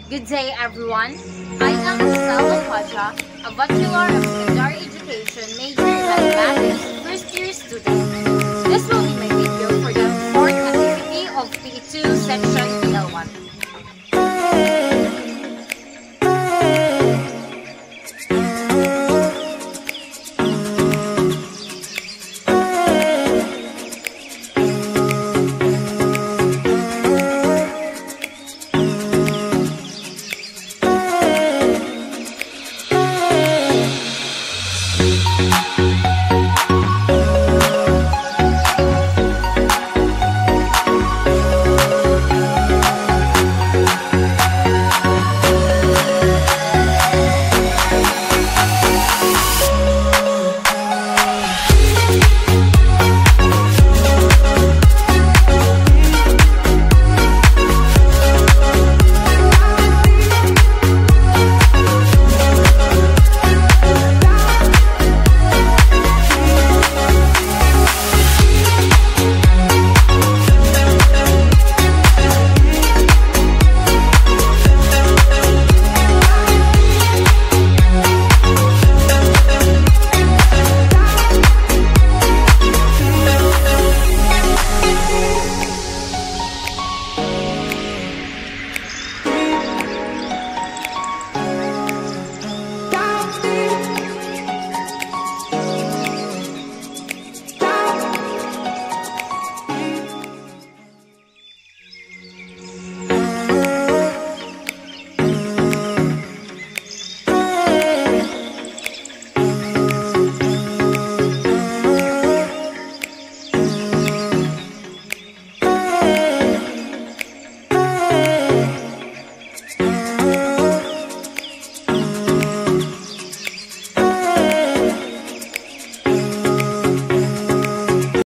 Good day, everyone. I am Jussel Cuadra, a Bachelor of Secondary Education major by Math first-year student. This will be my video for the fourth activity of P2 section KL1.